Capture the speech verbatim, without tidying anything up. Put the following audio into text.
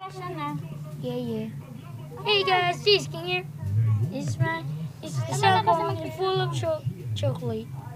Yeah, yeah. Hey guys, this is King here. This is my, this is the cell phone full of cho chocolate.